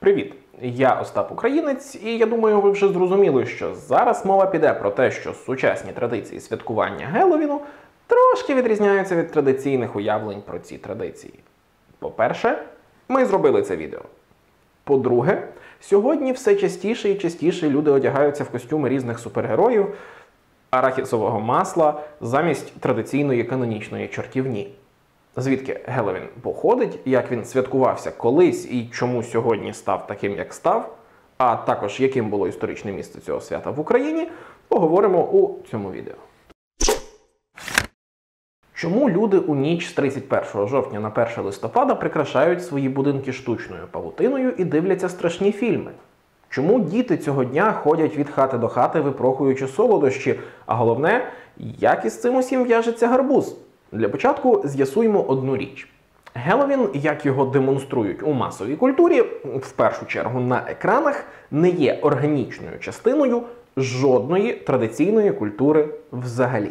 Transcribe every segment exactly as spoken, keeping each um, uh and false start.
Привіт! Я Остап Українець, і я думаю, ви вже зрозуміли, що зараз мова піде про те, що сучасні традиції святкування Геловіну трошки відрізняються від традиційних уявлень про ці традиції. По-перше, ми зробили це відео. По-друге, сьогодні все частіше і частіше люди одягаються в костюми різних супергероїв, арахісового масла замість традиційної канонічної чортівні. Звідки Геловін походить, як він святкувався колись і чому сьогодні став таким, як став, а також яким було історичне місце цього свята в Україні, поговоримо у цьому відео. Чому люди у ніч з тридцять першого жовтня на перше листопада прикрашають свої будинки штучною павутиною і дивляться страшні фільми? Чому діти цього дня ходять від хати до хати, випрохуючи солодощі, а головне, як із цим усім в'яжеться гарбуз? Для початку з'ясуємо одну річ. Геловін, як його демонструють у масовій культурі, в першу чергу на екранах, не є органічною частиною жодної традиційної культури взагалі.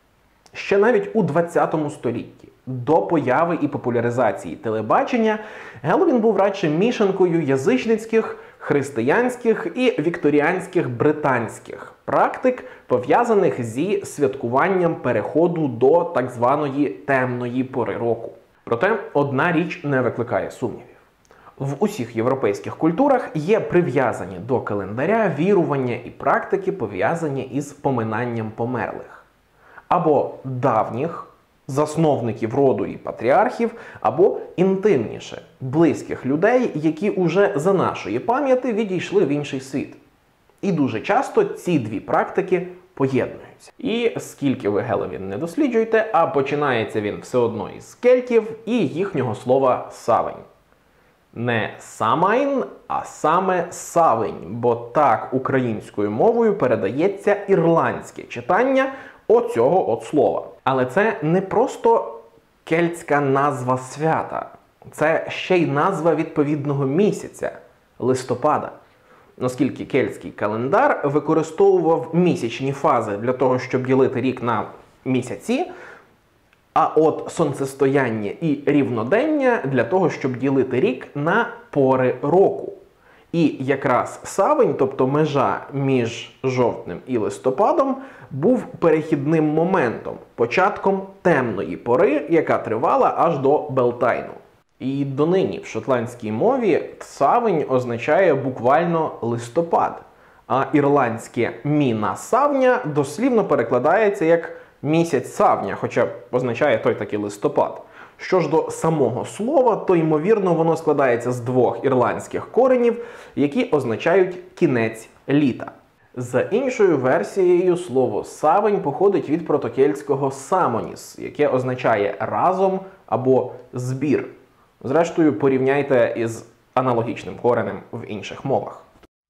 Ще навіть у двадцятому столітті, до появи і популяризації телебачення, Геловін був радше мішанкою язичницьких, християнських і вікторіанських британських практик, пов'язаних зі святкуванням переходу до так званої темної пори року. Проте одна річ не викликає сумнівів. В усіх європейських культурах є прив'язані до календаря вірування і практики, пов'язані із поминанням померлих. Або давніх, засновників роду і патріархів, або інтимніше, близьких людей, які уже за нашої пам'яті відійшли в інший світ. І дуже часто ці дві практики поєднуються. І скільки ви Геловін не досліджуєте, а починається він все одно із кельтів і їхнього слова «савень». Не «самайн», а саме «савень», бо так українською мовою передається ірландське читання оцього от слова. Але це не просто кельтська назва свята. Це ще й назва відповідного місяця – листопада. Оскільки кельтський календар використовував місячні фази для того, щоб ділити рік на місяці, а от сонцестояння і рівнодення для того, щоб ділити рік на пори року. І якраз савень, тобто межа між жовтнем і листопадом, був перехідним моментом, початком темної пори, яка тривала аж до Белтайну. І донині в шотландській мові савень означає буквально листопад, а ірландське «міна савня» дослівно перекладається як місяць савня, хоча означає той таки листопад. Що ж до самого слова, то, ймовірно, воно складається з двох ірландських коренів, які означають «кінець літа». За іншою версією, слово «савень» походить від протокельтського «самоніс», яке означає «разом» або «збір». Зрештою, порівняйте із аналогічним коренем в інших мовах.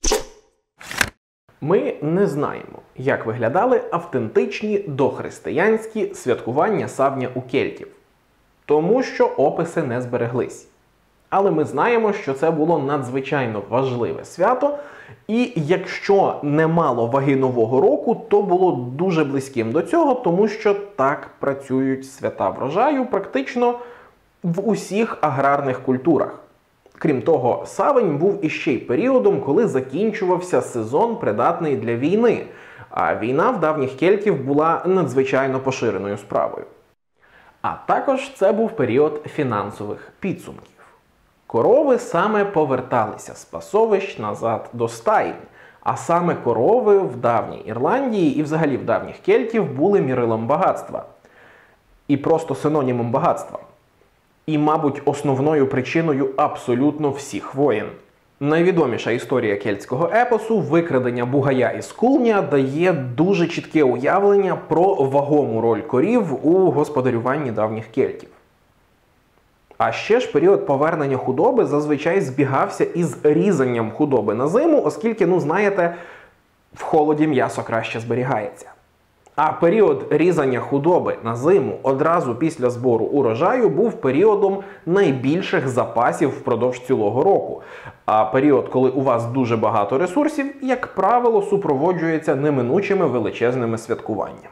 Ми не знаємо, як виглядали автентичні дохристиянські святкування савня у кельтів, тому що описи не збереглись. Але ми знаємо, що це було надзвичайно важливе свято, і якщо не мало ваги Нового року, то було дуже близьким до цього, тому що так працюють свята врожаю практично в усіх аграрних культурах. Крім того, савень був іще й періодом, коли закінчувався сезон, придатний для війни, а війна в давніх кельтів була надзвичайно поширеною справою. А також це був період фінансових підсумків. Корови саме поверталися з пасовищ назад до стаїнь, а саме корови в давній Ірландії і взагалі в давніх кельтів були мірилом багатства. І просто синонімом багатства. І, мабуть, основною причиною абсолютно всіх воєн. Найвідоміша історія кельтського епосу «Викрадення бугая із Кулня» дає дуже чітке уявлення про вагому роль корів у господарюванні давніх кельтів. А ще ж період повернення худоби зазвичай збігався із різанням худоби на зиму, оскільки, ну знаєте, в холоді м'ясо краще зберігається. А період різання худоби на зиму одразу після збору урожаю був періодом найбільших запасів впродовж цілого року. А період, коли у вас дуже багато ресурсів, як правило, супроводжується неминучими величезними святкуваннями.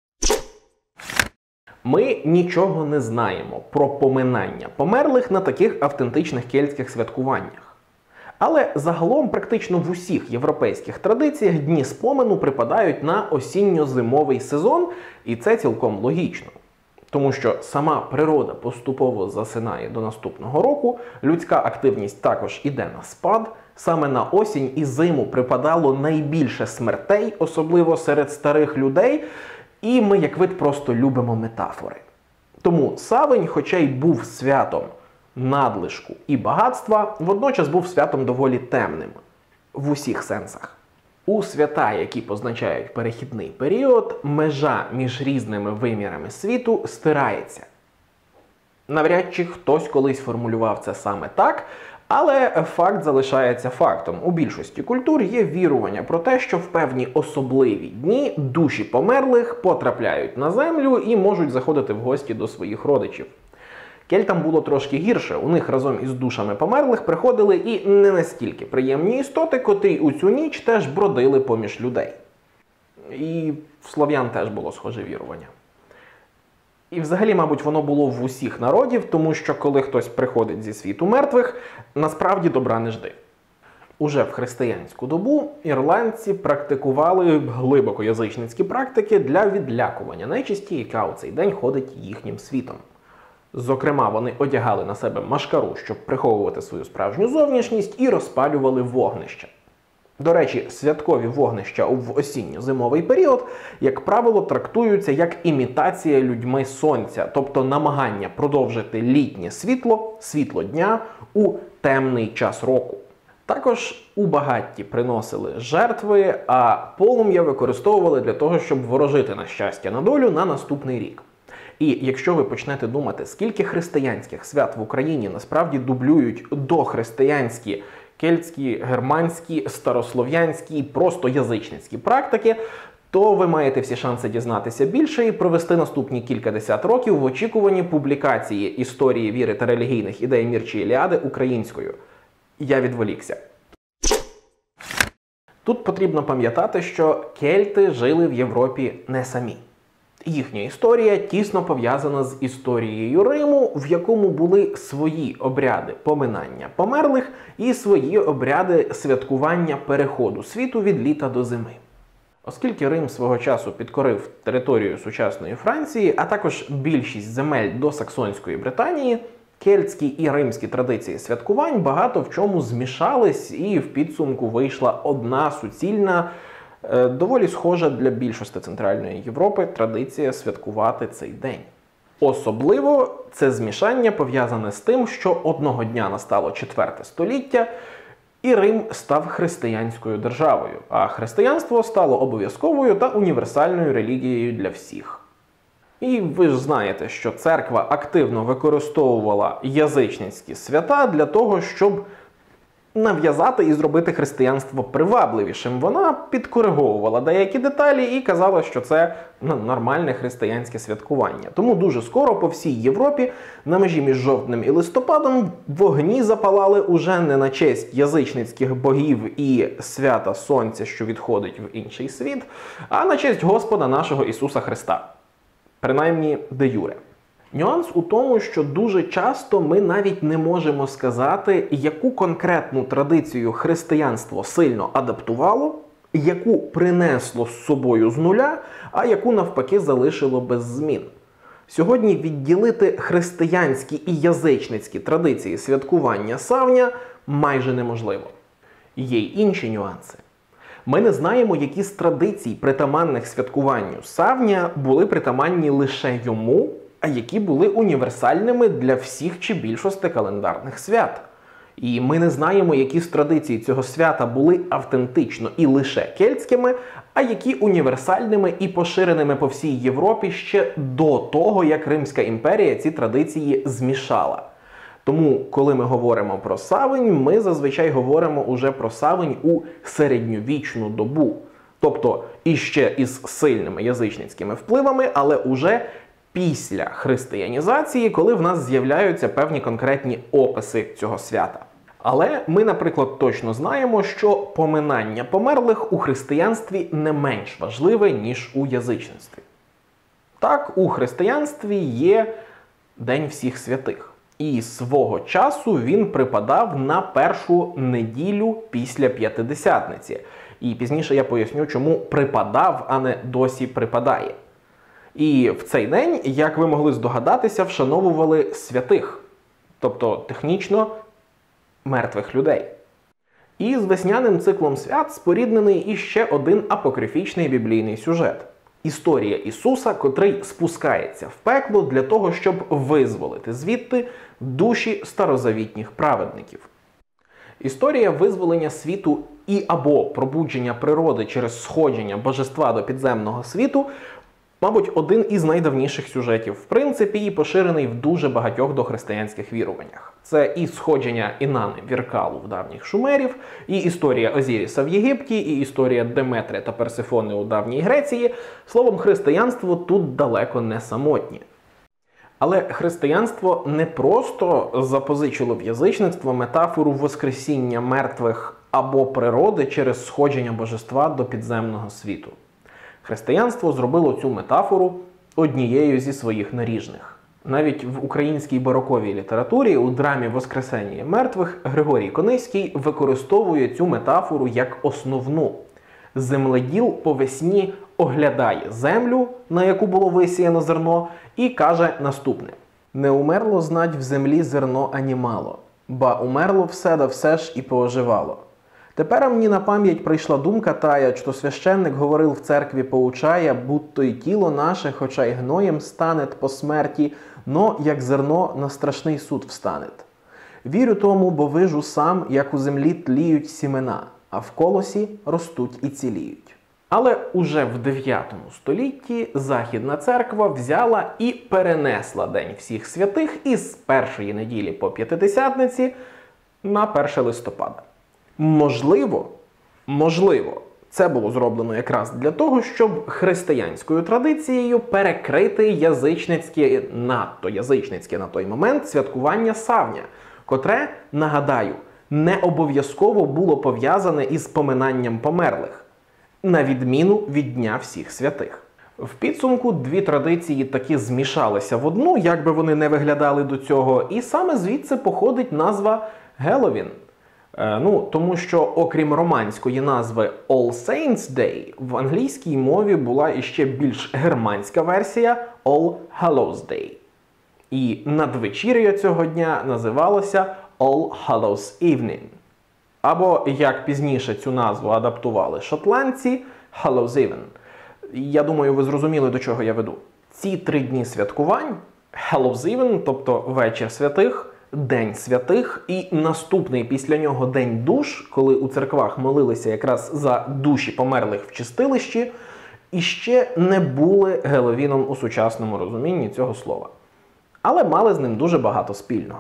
Ми нічого не знаємо про поминання померлих на таких автентичних кельтських святкуваннях. Але загалом практично в усіх європейських традиціях Дні спомену припадають на осінньо-зимовий сезон, і це цілком логічно. Тому що сама природа поступово засинає до наступного року, людська активність також іде на спад, саме на осінь і зиму припадало найбільше смертей, особливо серед старих людей, і ми, як вид, просто любимо метафори. Тому Савень, хоча й був святом надлишку і багатства, водночас був святом доволі темним в усіх сенсах. У свята, які позначають перехідний період, межа між різними вимірами світу стирається. Навряд чи хтось колись формулював це саме так, але факт залишається фактом. У більшості культур є вірування про те, що в певні особливі дні душі померлих потрапляють на землю і можуть заходити в гості до своїх родичів. Кельтам було трошки гірше, у них разом із душами померлих приходили і не настільки приємні істоти, котрі у цю ніч теж бродили поміж людей. І в слов'ян теж було схоже вірування. І взагалі, мабуть, воно було в усіх народів, тому що коли хтось приходить зі світу мертвих, насправді добра не жди. Уже в християнську добу ірландці практикували глибоко язичницькі практики для відлякування нечисті, яка у цей день ходить їхнім світом. Зокрема, вони одягали на себе машкару, щоб приховувати свою справжню зовнішність, і розпалювали вогнища. До речі, святкові вогнища в осінньо-зимовий період, як правило, трактуються як імітація людьми сонця, тобто намагання продовжити літнє світло, світло дня у темний час року. Також у багатті приносили жертви, а полум'я використовували для того, щоб ворожити на щастя на долю на наступний рік. І якщо ви почнете думати, скільки християнських свят в Україні насправді дублюють дохристиянські, кельтські, германські, старослов'янські, просто язичницькі практики, то ви маєте всі шанси дізнатися більше і провести наступні кількадесят років в очікуванні публікації історії віри та релігійних ідей Мірчі Іліади українською. Я відволікся. Тут потрібно пам'ятати, що кельти жили в Європі не самі. Їхня історія тісно пов'язана з історією Риму, в якому були свої обряди поминання померлих і свої обряди святкування переходу світу від літа до зими. Оскільки Рим свого часу підкорив територію сучасної Франції, а також більшість земель до Саксонської Британії, кельтські і римські традиції святкувань багато в чому змішались, і в підсумку вийшла одна суцільна, доволі схожа для більшості Центральної Європи традиція святкувати цей день. Особливо це змішання пов'язане з тим, що одного дня настало четверте століття, і Рим став християнською державою, а християнство стало обов'язковою та універсальною релігією для всіх. І ви ж знаєте, що церква активно використовувала язичницькі свята для того, щоб нав'язати і зробити християнство привабливішим. Вона підкориговувала деякі деталі і казала, що це ну, нормальне християнське святкування. Тому дуже скоро по всій Європі на межі між жовтнем і листопадом вогні запалали уже не на честь язичницьких богів і свята Сонця, що відходить в інший світ, а на честь Господа нашого Ісуса Христа. Принаймні де юре. Нюанс у тому, що дуже часто ми навіть не можемо сказати, яку конкретну традицію християнство сильно адаптувало, яку принесло з собою з нуля, а яку навпаки залишило без змін. Сьогодні відділити християнські і язичницькі традиції святкування Савня майже неможливо. Є й інші нюанси. Ми не знаємо, які з традицій, притаманних святкуванню Савня, були притаманні лише йому, а які були універсальними для всіх чи більшості календарних свят. І ми не знаємо, які з традицій цього свята були автентично і лише кельтськими, а які універсальними і поширеними по всій Європі ще до того, як Римська імперія ці традиції змішала. Тому, коли ми говоримо про Савень, ми зазвичай говоримо уже про Савень у середньовічну добу. Тобто, іще із сильними язичницькими впливами, але уже після християнізації, коли в нас з'являються певні конкретні описи цього свята. Але ми, наприклад, точно знаємо, що поминання померлих у християнстві не менш важливе, ніж у язичництві. Так, у християнстві є День всіх святих. І свого часу він припадав на першу неділю після П'ятидесятниці. І пізніше я поясню, чому припадав, а не досі припадає. І в цей день, як ви могли здогадатися, вшановували святих, тобто технічно мертвих людей. І з весняним циклом свят споріднений іще один апокрифічний біблійний сюжет. Історія Ісуса, котрий спускається в пекло для того, щоб визволити звідти душі старозавітніх праведників. Історія визволення світу і або пробудження природи через сходження божества до підземного світу, мабуть, один із найдавніших сюжетів, в принципі, і поширений в дуже багатьох дохристиянських віруваннях. Це і сходження Інани Віркалу в давніх шумерів, і історія Озіріса в Єгипті, і історія Деметрія та Персифони у давній Греції. Словом, християнство тут далеко не самотнє. Але християнство не просто запозичило в язичництво метафору воскресіння мертвих або природи через сходження божества до підземного світу. Християнство зробило цю метафору однією зі своїх наріжних. Навіть в українській бароковій літературі у драмі «Воскресення мертвих» Григорій Кониський використовує цю метафору як основну. Земледіл по весні оглядає землю, на яку було висіяно зерно, і каже наступне. «Не умерло, знать, в землі зерно ані мало, ба умерло все да все ж і пооживало. Тепер мені на пам'ять прийшла думка тая, що священник говорив в церкві поучає, будто й тіло наше, хоча й гноєм станет по смерті, но як зерно на страшний суд встанет. Вірю тому, бо вижу сам, як у землі тліють сімена, а в колосі ростуть і ціліють». Але уже в дев'ятому столітті Західна церква взяла і перенесла День всіх святих із першої неділі по П'ятидесятниці на перше листопада. Можливо, можливо, це було зроблено якраз для того, щоб християнською традицією перекрити язичницьке, надто язичницьке на той момент святкування Савня, котре, нагадаю, не обов'язково було пов'язане із поминанням померлих, на відміну від Дня всіх святих. В підсумку дві традиції таки змішалися в одну, як би вони не виглядали до цього, і саме звідси походить назва Геловін. Е, ну, тому що, окрім романської назви All Saints Day, в англійській мові була іще більш германська версія All Hallows Day. І надвечір'я цього дня називалося All Hallows Evening. Або, як пізніше цю назву адаптували шотландці, Hallows Even. Я думаю, ви зрозуміли, до чого я веду. Ці три дні святкувань, Hallows Even, тобто Вечір святих, День святих і наступний після нього День душ, коли у церквах молилися якраз за душі померлих в чистилищі, іще не були Геловіном у сучасному розумінні цього слова. Але мали з ним дуже багато спільного.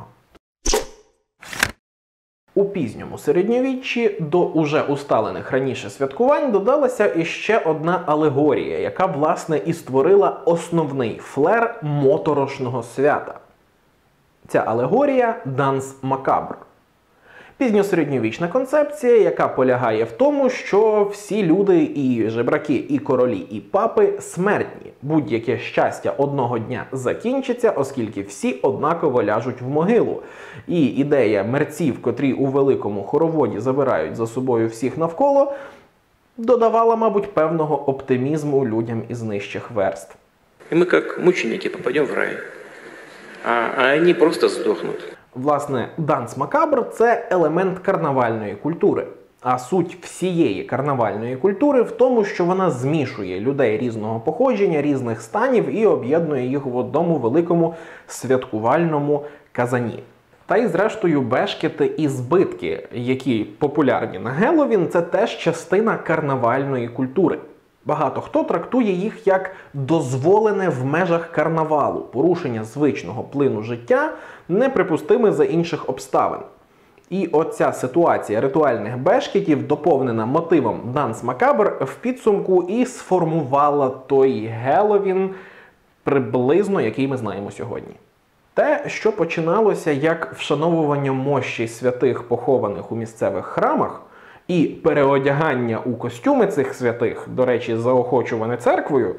У пізньому середньовіччі до уже усталених раніше святкувань додалася іще одна алегорія, яка, власне, і створила основний флер моторошного свята. Ця алегорія – Данс Макабр. Пізньосередньовічна концепція, яка полягає в тому, що всі люди, і жебраки, і королі, і папи смертні. Будь-яке щастя одного дня закінчиться, оскільки всі однаково ляжуть в могилу. І ідея мерців, котрі у великому хороводі забирають за собою всіх навколо, додавала, мабуть, певного оптимізму людям із нижчих верств. І ми, як мученики, попадемо в рай, а, а вони просто здохнуть. Власне, Данс Макабр – це елемент карнавальної культури. А суть всієї карнавальної культури в тому, що вона змішує людей різного походження, різних станів і об'єднує їх в одному великому святкувальному казані. Та й зрештою бешкети і збитки, які популярні на Геловін, це теж частина карнавальної культури. Багато хто трактує їх як дозволене в межах карнавалу, порушення звичного плину життя, неприпустиме за інших обставин. І оця ситуація ритуальних бешкетів, доповнена мотивом Данс Макабр, в підсумку і сформувала той Геловін, приблизно який ми знаємо сьогодні. Те, що починалося як вшановування мощі святих, похованих у місцевих храмах, і переодягання у костюми цих святих, до речі, заохочуване церквою,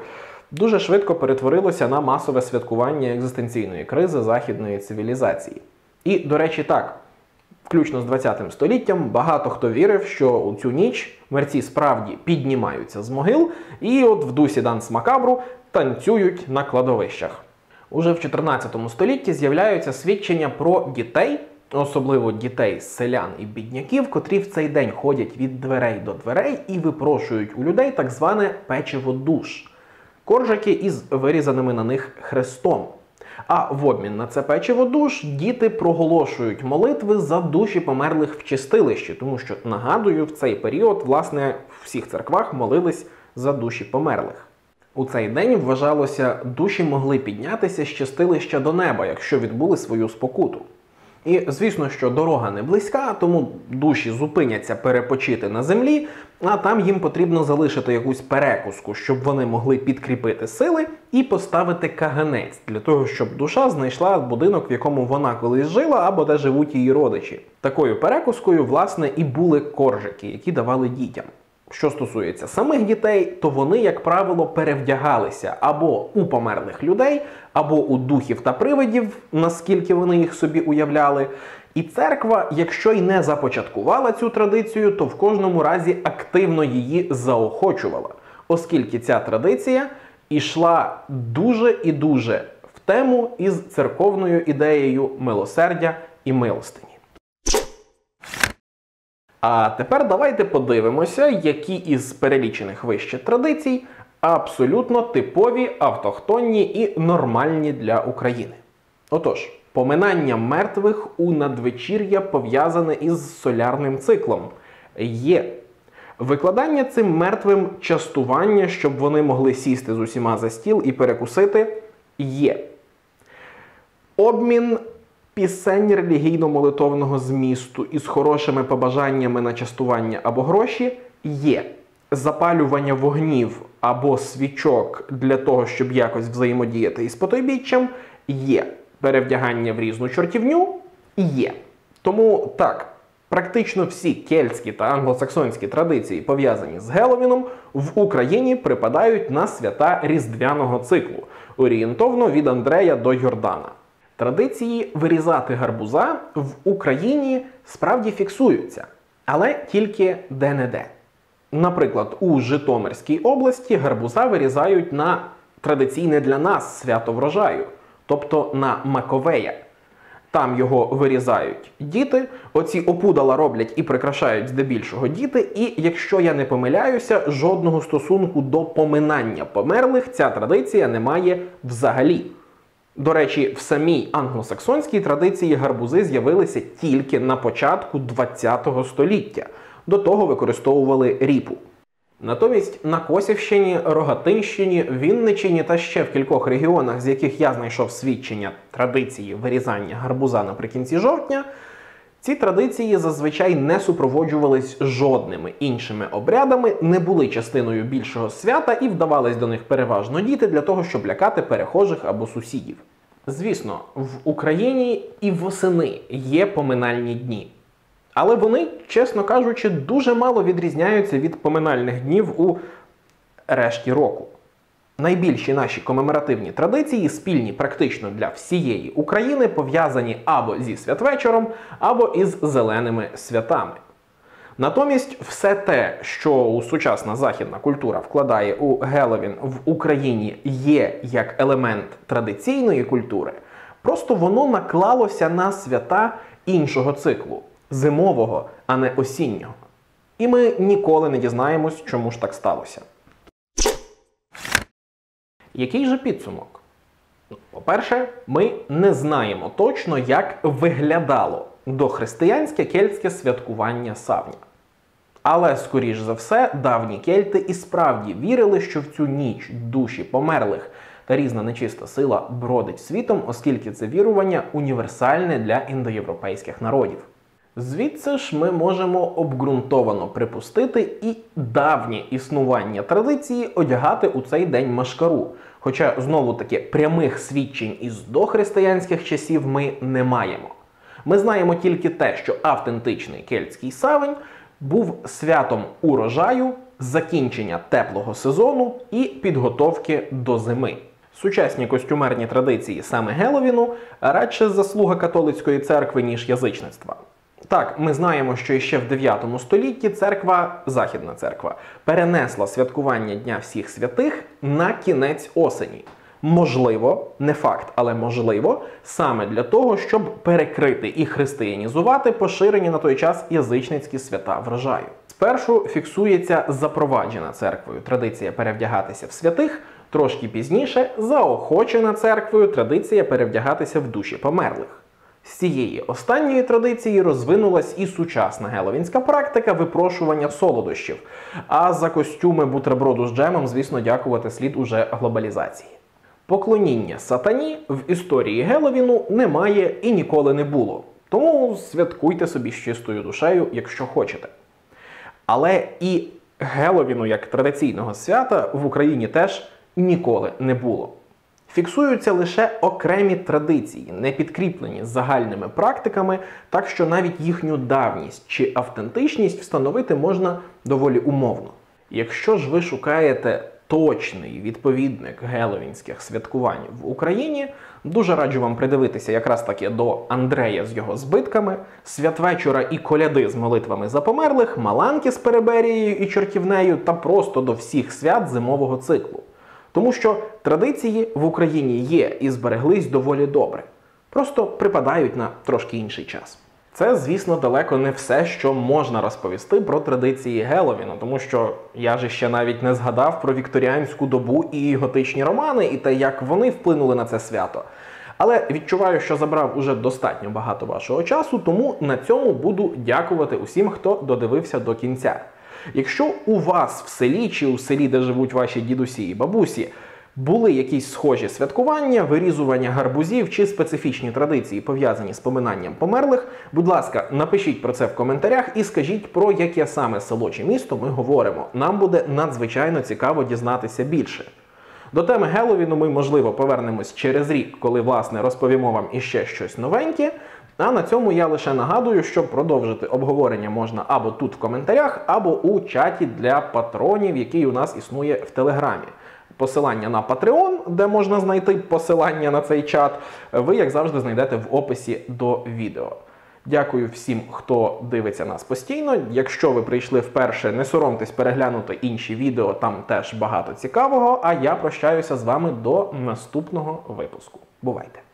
дуже швидко перетворилося на масове святкування екзистенційної кризи західної цивілізації. І, до речі, так, включно з двадцятим століттям, багато хто вірив, що у цю ніч мерці справді піднімаються з могил і от в дусі данс макабру танцюють на кладовищах. Уже в чотирнадцятому столітті з'являються свідчення про дітей, особливо дітей з селян і бідняків, котрі в цей день ходять від дверей до дверей і випрошують у людей так зване печиво-душ – коржики із вирізаними на них хрестом. А в обмін на це печиво-душ діти проголошують молитви за душі померлих в чистилищі, тому що, нагадую, в цей період, власне, в всіх церквах молились за душі померлих. У цей день, вважалося, душі могли піднятися з чистилища до неба, якщо відбули свою спокуту. І, звісно, що дорога не близька, тому душі зупиняться перепочити на землі, а там їм потрібно залишити якусь перекуску, щоб вони могли підкріпити сили і поставити каганець, для того, щоб душа знайшла будинок, в якому вона колись жила, або де живуть її родичі. Такою перекускою, власне, і були коржики, які давали дітям. Що стосується самих дітей, то вони, як правило, перевдягалися або у померлих людей, або у духів та привидів, наскільки вони їх собі уявляли. І церква, якщо й не започаткувала цю традицію, то в кожному разі активно її заохочувала, оскільки ця традиція йшла дуже і дуже в тему із церковною ідеєю милосердя і милостині. А тепер давайте подивимося, які із перелічених вище традицій абсолютно типові, автохтонні і нормальні для України. Отож, поминання мертвих у надвечір'я пов'язане із солярним циклом. Є. Викладання цим мертвим частування, щоб вони могли сісти з усіма за стіл і перекусити. Є. Обмін пісень релігійно-молитовного змісту із хорошими побажаннями на частування або гроші є. Запалювання вогнів або свічок для того, щоб якось взаємодіяти із потойбіччям є. Перевдягання в різну чортівню є. Тому так, практично всі кельтські та англосаксонські традиції, пов'язані з Геловіном, в Україні припадають на свята різдвяного циклу, орієнтовно від Андрея до Йордана. Традиції вирізати гарбуза в Україні справді фіксуються, але тільки де-не-де. Наприклад, у Житомирській області гарбуза вирізають на традиційне для нас свято врожаю, тобто на Маковея. Там його вирізають діти, оці опудала роблять і прикрашають здебільшого діти, і, якщо я не помиляюся, жодного стосунку до поминання померлих ця традиція не має взагалі. До речі, в самій англосаксонській традиції гарбузи з'явилися тільки на початку двадцятого століття. До того використовували ріпу. Натомість на Косівщині, Рогатинщині, Вінниччині та ще в кількох регіонах, з яких я знайшов свідчення традиції вирізання гарбуза наприкінці жовтня, ці традиції зазвичай не супроводжувались жодними іншими обрядами, не були частиною більшого свята і вдавались до них переважно діти для того, щоб лякати перехожих або сусідів. Звісно, в Україні і восени є поминальні дні. Але вони, чесно кажучи, дуже мало відрізняються від поминальних днів у решті року. Найбільші наші комеморативні традиції, спільні практично для всієї України, пов'язані або зі святвечором, або із зеленими святами. Натомість все те, що сучасна західна культура вкладає у Геловін, в Україні є як елемент традиційної культури, просто воно наклалося на свята іншого циклу. Зимового, а не осіннього. І ми ніколи не дізнаємось, чому ж так сталося. Який же підсумок? По-перше, ми не знаємо точно, як виглядало дохристиянське кельтське святкування Савня. Але, скоріш за все, давні кельти і справді вірили, що в цю ніч душі померлих та різна нечиста сила бродить світом, оскільки це вірування універсальне для індоєвропейських народів. Звідси ж ми можемо обґрунтовано припустити і давнє існування традиції одягати у цей день машкару, хоча, знову-таки, прямих свідчень із дохристиянських часів ми не маємо. Ми знаємо тільки те, що автентичний кельтський Савень був святом урожаю закінчення теплого сезону і підготовки до зими. Сучасні костюмерні традиції саме Геловіну радше заслуга католицької церкви, ніж язичництва. Так, ми знаємо, що іще в дев'ятому столітті церква, Західна церква, перенесла святкування Дня всіх святих на кінець осені. Можливо, не факт, але можливо, саме для того, щоб перекрити і християнізувати поширені на той час язичницькі свята врожаю. Спершу фіксується запроваджена церквою традиція перевдягатися в святих, трошки пізніше заохочена церквою традиція перевдягатися в душі померлих. З цієї останньої традиції розвинулась і сучасна геловінська практика випрошування солодощів, а за костюми бутерброду з джемом, звісно, дякувати слід уже глобалізації. Поклоніння сатані в історії Геловіну немає і ніколи не було, тому святкуйте собі з чистою душею, якщо хочете. Але і Геловіну як традиційного свята в Україні теж ніколи не було. Фіксуються лише окремі традиції, не підкріплені загальними практиками, так що навіть їхню давність чи автентичність встановити можна доволі умовно. Якщо ж ви шукаєте точний відповідник геловінських святкувань в Україні, дуже раджу вам придивитися якраз таки до Андрея з його збитками, святвечора і коляди з молитвами за померлих, маланки з переберією і чортівнею та просто до всіх свят зимового циклу. Тому що традиції в Україні є і збереглись доволі добре. Просто припадають на трошки інший час. Це, звісно, далеко не все, що можна розповісти про традиції Геловіну, тому що я ж ще навіть не згадав про вікторіанську добу і готичні романи, і те, як вони вплинули на це свято. Але відчуваю, що забрав уже достатньо багато вашого часу, тому на цьому буду дякувати усім, хто додивився до кінця. Якщо у вас в селі чи у селі, де живуть ваші дідусі і бабусі, були якісь схожі святкування, вирізування гарбузів чи специфічні традиції, пов'язані з поминанням померлих, будь ласка, напишіть про це в коментарях і скажіть, про яке саме село чи місто ми говоримо. Нам буде надзвичайно цікаво дізнатися більше. До теми Геловіну ми, можливо, повернемось через рік, коли, власне, розповімо вам іще щось новеньке. А на цьому я лише нагадую, що продовжити обговорення можна або тут в коментарях, або у чаті для патронів, який у нас існує в Телеграмі. Посилання на Patreon, де можна знайти посилання на цей чат, ви, як завжди, знайдете в описі до відео. Дякую всім, хто дивиться нас постійно. Якщо ви прийшли вперше, не соромтесь переглянути інші відео, там теж багато цікавого. А я прощаюся з вами до наступного випуску. Бувайте!